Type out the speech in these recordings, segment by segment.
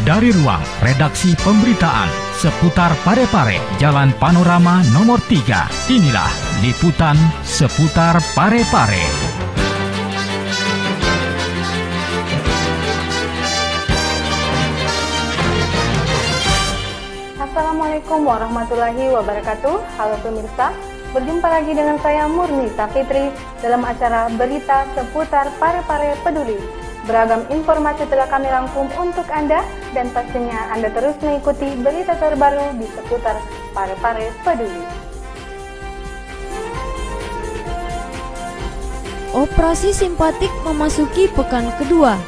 Dari ruang redaksi pemberitaan seputar Parepare, Jalan Panorama nomor 3, inilah liputan seputar Parepare. Assalamualaikum warahmatullahi wabarakatuh. Halo pemirsa, berjumpa lagi dengan saya Murni Safitri dalam acara berita seputar Parepare Peduli. Beragam informasi telah kami rangkum untuk Anda dan pastinya Anda terus mengikuti berita terbaru di seputar Parepare Peduli. Operasi simpatik memasuki pekan kedua.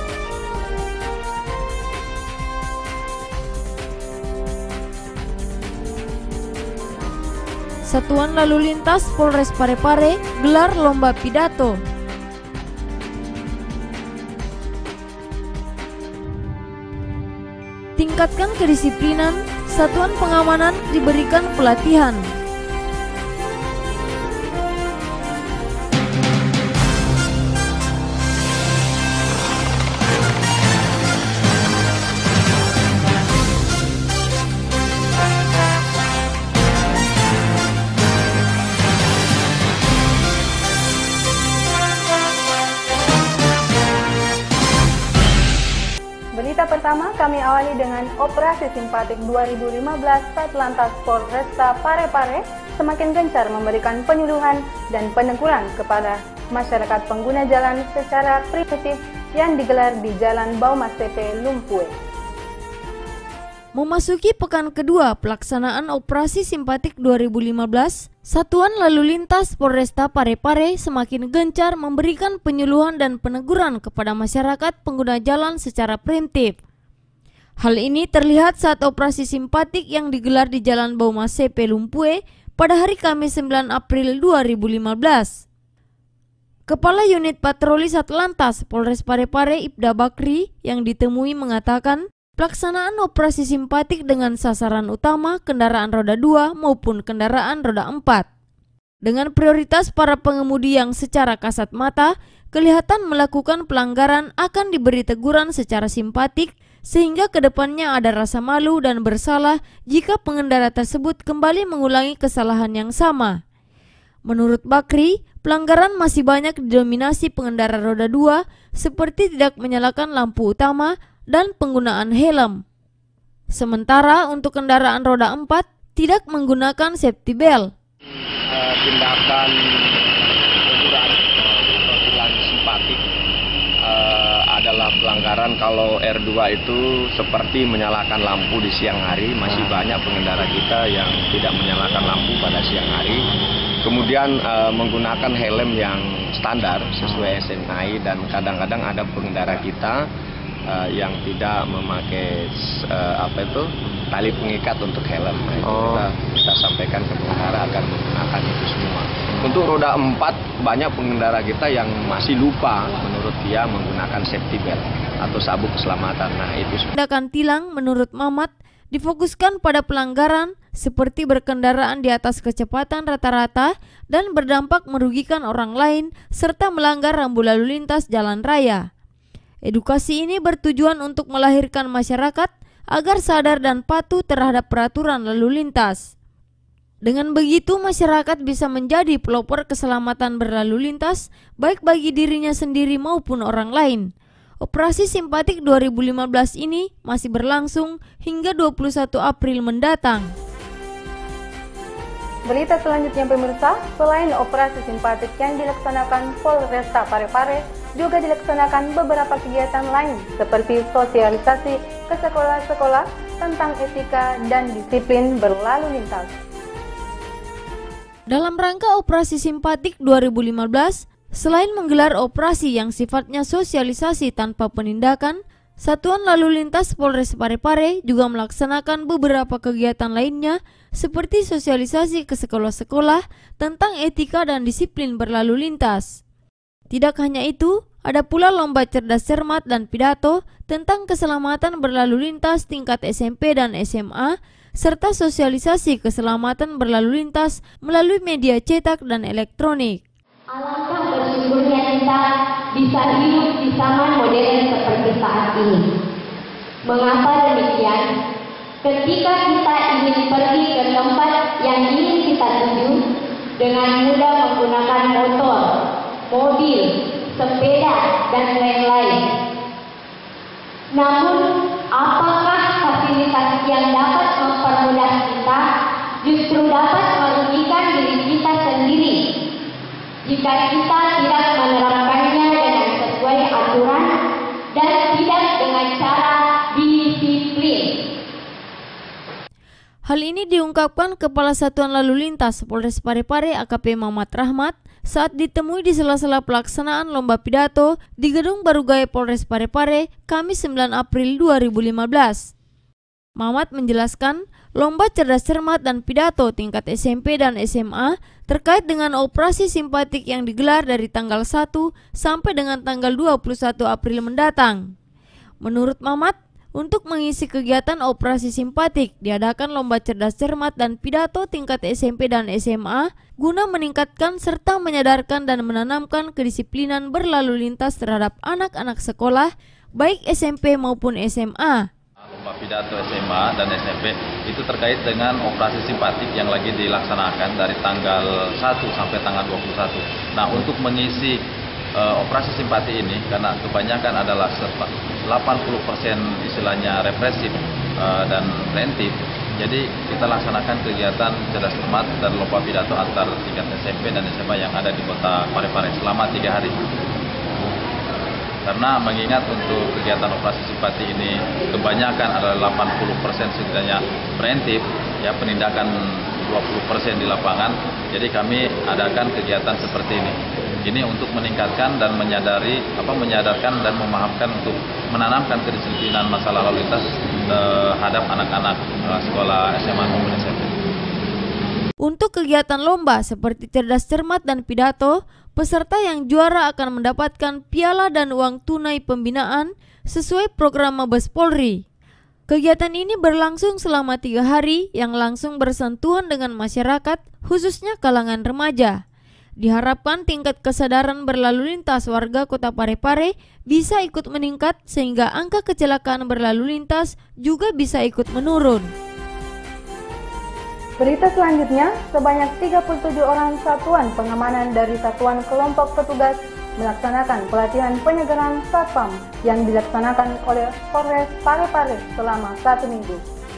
Satuan Lalu Lintas Polres Parepare gelar lomba pidato. Tingkatkan kedisiplinan, satuan pengamanan diberikan pelatihan. Berita pertama kami awali dengan Operasi Simpatik 2015 Satlantas Polresta Parepare semakin gencar memberikan penyuluhan dan peneguran kepada masyarakat pengguna jalan secara preventif yang digelar di Jalan Baumasepe, Lumpue. Memasuki pekan kedua pelaksanaan Operasi Simpatik 2015, Satuan Lalu Lintas Polresta Parepare semakin gencar memberikan penyuluhan dan peneguran kepada masyarakat pengguna jalan secara preventif. Hal ini terlihat saat Operasi Simpatik yang digelar di Jalan Baumasepe, Lumpue pada hari Kamis 9 April 2015. Kepala Unit Patroli Satlantas Polres Parepare Ibda Bakri yang ditemui mengatakan, pelaksanaan operasi simpatik dengan sasaran utama kendaraan roda 2 maupun kendaraan roda 4. Dengan prioritas para pengemudi yang secara kasat mata kelihatan melakukan pelanggaran akan diberi teguran secara simpatik sehingga kedepannya ada rasa malu dan bersalah jika pengendara tersebut kembali mengulangi kesalahan yang sama. Menurut Bakri, pelanggaran masih banyak didominasi pengendara roda 2 seperti tidak menyalakan lampu utama dan penggunaan helm. Sementara untuk kendaraan roda 4 tidak menggunakan safety belt. Tindakan teguran atau tilang simpatik adalah pelanggaran kalau R2 itu seperti menyalakan lampu di siang hari. Masih banyak pengendara kita yang tidak menyalakan lampu pada siang hari. Kemudian menggunakan helm yang standar sesuai SNI dan kadang-kadang ada pengendara kita yang tidak memakai tali pengikat untuk helm. Kita sampaikan ke pengendara agar menggunakan itu semua. Untuk roda 4 banyak pengendara kita yang masih lupa menurut dia menggunakan safety belt atau sabuk keselamatan. Nah, itu tindakan tilang menurut Mamat difokuskan pada pelanggaran seperti berkendaraan di atas kecepatan rata-rata dan berdampak merugikan orang lain serta melanggar rambu lalu lintas jalan raya. Edukasi ini bertujuan untuk melahirkan masyarakat agar sadar dan patuh terhadap peraturan lalu lintas. Dengan begitu masyarakat bisa menjadi pelopor keselamatan berlalu lintas baik bagi dirinya sendiri maupun orang lain. Operasi Simpatik 2015 ini masih berlangsung hingga 21 April mendatang. Berita selanjutnya pemirsa, selain operasi simpatik yang dilaksanakan Polresta Parepare, juga dilaksanakan beberapa kegiatan lain seperti sosialisasi ke sekolah-sekolah tentang etika dan disiplin berlalu lintas. Dalam rangka Operasi Simpatik 2015, selain menggelar operasi yang sifatnya sosialisasi tanpa penindakan, Satuan Lalu Lintas Polres Parepare juga melaksanakan beberapa kegiatan lainnya seperti sosialisasi ke sekolah-sekolah tentang etika dan disiplin berlalu lintas. Tidak hanya itu, ada pula lomba cerdas cermat dan pidato tentang keselamatan berlalu lintas tingkat SMP dan SMA, serta sosialisasi keselamatan berlalu lintas melalui media cetak dan elektronik. Alangkah bersyukurnya kita bisa hidup di zaman modern seperti saat ini. Mengapa demikian? Ketika kita ingin pergi ke tempat yang ingin kita tuju, dengan mudah menggunakan motor, mobil, sepeda, dan lain-lain. Namun, apakah fasilitas yang dapat mempermudah kita justru dapat merugikan diri kita sendiri jika kita tidak menerapkannya dengan sesuai aturan dan tidak dengan cara disiplin? Hal ini diungkapkan Kepala Satuan Lalu Lintas Polres Parepare AKP Muhammad Rahmat saat ditemui di sela-sela pelaksanaan lomba pidato di Gedung Barugaya Polres Parepare Kamis 9 April 2015. Muhammad menjelaskan lomba cerdas cermat dan pidato tingkat SMP dan SMA terkait dengan operasi simpatik yang digelar dari tanggal 1 sampai dengan tanggal 21 April mendatang. Menurut Muhammad, untuk mengisi kegiatan operasi simpatik, diadakan lomba cerdas cermat dan pidato tingkat SMP dan SMA guna meningkatkan serta menyadarkan dan menanamkan kedisiplinan berlalu lintas terhadap anak-anak sekolah, baik SMP maupun SMA. Lomba pidato SMA dan SMP itu terkait dengan operasi simpatik yang lagi dilaksanakan dari tanggal 1 sampai tanggal 21. Nah, untuk mengisi operasi simpati ini, karena kebanyakan adalah 80% istilahnya represif dan preventif, jadi kita laksanakan kegiatan cerdas cermat dan lomba pidato antar tingkat SMP dan SMA yang ada di kota Parepare selama 3 hari. Karena mengingat untuk kegiatan operasi simpati ini kebanyakan adalah 80% setidaknya preventif, ya penindakan 20% di lapangan, jadi kami adakan kegiatan seperti ini. Ini untuk meningkatkan dan menyadarkan dan memahamkan untuk menanamkan kedisiplinan masalah lalu lintas terhadap anak-anak sekolah SMA maupun SMP. Untuk kegiatan lomba seperti cerdas cermat dan pidato, peserta yang juara akan mendapatkan piala dan uang tunai pembinaan sesuai program Mabes Polri. Kegiatan ini berlangsung selama 3 hari yang langsung bersentuhan dengan masyarakat, khususnya kalangan remaja. Diharapkan tingkat kesadaran berlalu lintas warga kota Parepare bisa ikut meningkat sehingga angka kecelakaan berlalu lintas juga bisa ikut menurun. Berita selanjutnya, sebanyak 37 orang satuan pengamanan dari satuan kelompok petugas melaksanakan pelatihan penyegaran Satpam yang dilaksanakan oleh Polres Parepare selama 1 minggu.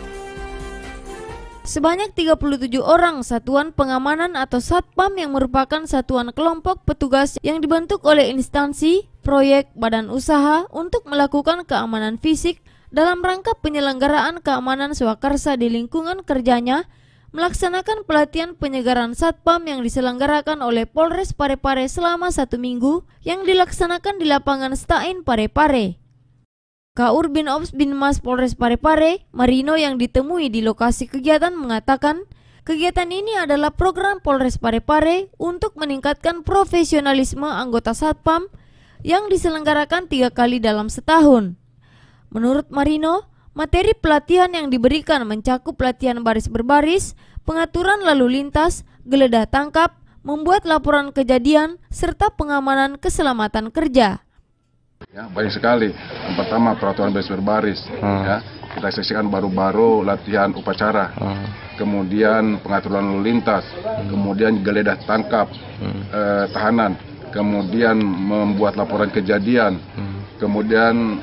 Sebanyak 37 orang satuan pengamanan atau Satpam yang merupakan satuan kelompok petugas yang dibentuk oleh instansi, proyek, badan usaha untuk melakukan keamanan fisik dalam rangka penyelenggaraan keamanan swakarsa di lingkungan kerjanya, melaksanakan pelatihan penyegaran Satpam yang diselenggarakan oleh Polres Parepare selama 1 minggu yang dilaksanakan di lapangan Stain Parepare. Kaur Binops Binmas Polres Parepare, Marino yang ditemui di lokasi kegiatan mengatakan, kegiatan ini adalah program Polres Parepare untuk meningkatkan profesionalisme anggota Satpam yang diselenggarakan 3 kali dalam setahun. Menurut Marino, materi pelatihan yang diberikan mencakup pelatihan baris berbaris, pengaturan lalu lintas, geledah tangkap, membuat laporan kejadian, serta pengamanan keselamatan kerja. Ya, banyak sekali. Yang pertama peraturan baris berbaris, ya, kita saksikan baru-baru latihan upacara, kemudian pengaturan lalu lintas, kemudian geledah tangkap tahanan, kemudian membuat laporan kejadian, kemudian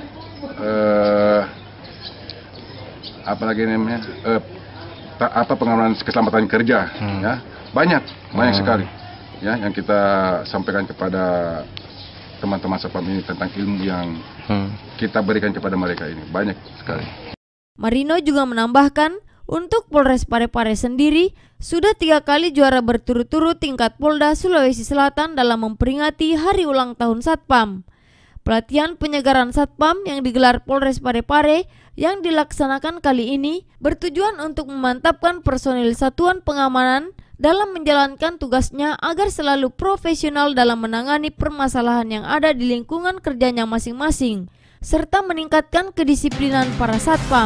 apa lagi namanya, pengamanan keselamatan kerja, ya, banyak sekali, ya, yang kita sampaikan kepada teman-teman Satpam ini tentang ilmu yang kita berikan kepada mereka ini banyak sekali. Marino juga menambahkan, untuk Polres Parepare sendiri sudah 3 kali juara berturut-turut tingkat Polda Sulawesi Selatan dalam memperingati hari ulang tahun Satpam. Pelatihan penyegaran Satpam yang digelar Polres Parepare yang dilaksanakan kali ini bertujuan untuk memantapkan personil satuan pengamanan dalam menjalankan tugasnya agar selalu profesional dalam menangani permasalahan yang ada di lingkungan kerjanya masing-masing, serta meningkatkan kedisiplinan para Satpam.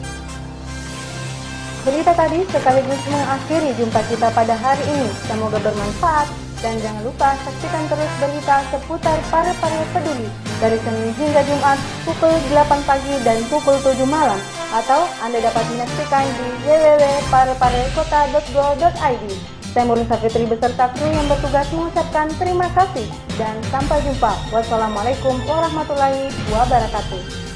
Berita tadi sekaligus mengakhiri jumpa kita pada hari ini. Semoga bermanfaat dan jangan lupa saksikan terus berita seputar Parepare Peduli dari Senin hingga Jumat pukul 8 pagi dan pukul 7 malam, atau Anda dapat menyaksikan di www.pareparekota.go.id. Saya Murni Safitri beserta kru yang bertugas mengucapkan terima kasih dan sampai jumpa. Wassalamualaikum warahmatullahi wabarakatuh.